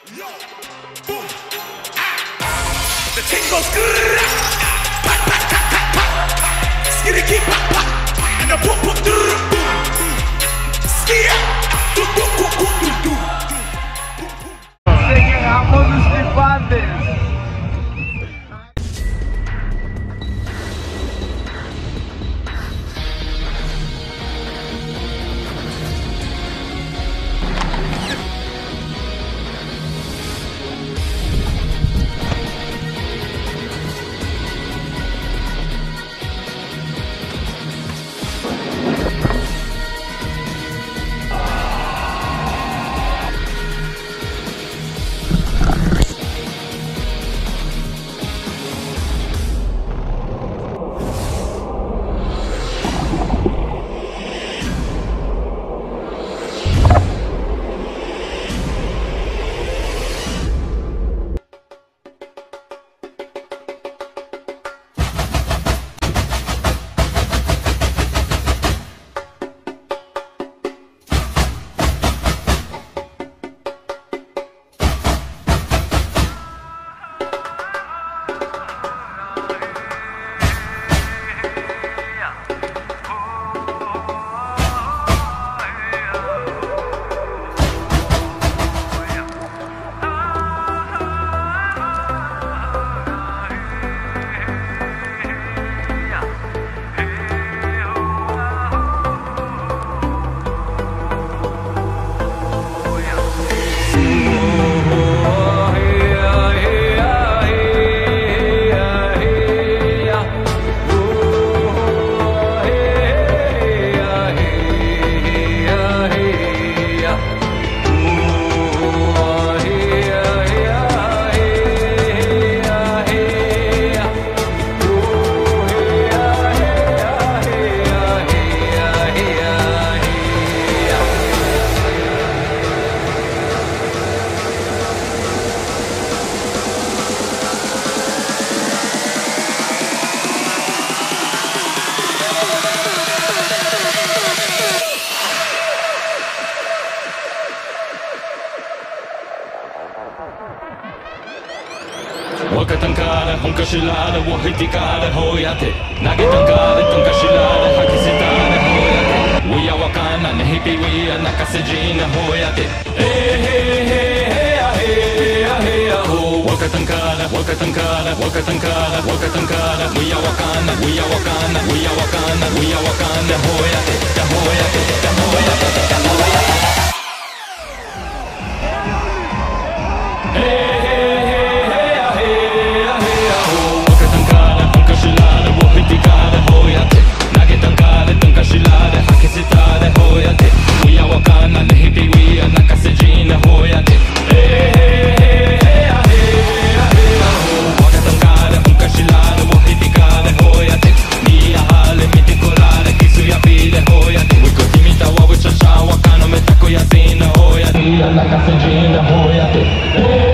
The ting goes good. Pat pat pat pat pat. Skitty keep pat pat. And the boom boom boom boom. Skia. Do do do do do do. Singing harmoniously bandits. 若たんから本かしらでを引きからほうやって投げたんからとんかしらで吐き捨てたでほうやってうやわかんなねひびうや泣かせじなほうやってえへへへやへやへやほう若たんから若たんから若たんから若たんからうやわかんなうやわかんなうやわかんなうやわかんなほうやってだほうやってだほうやってだほうやって泣かせじんだほうやって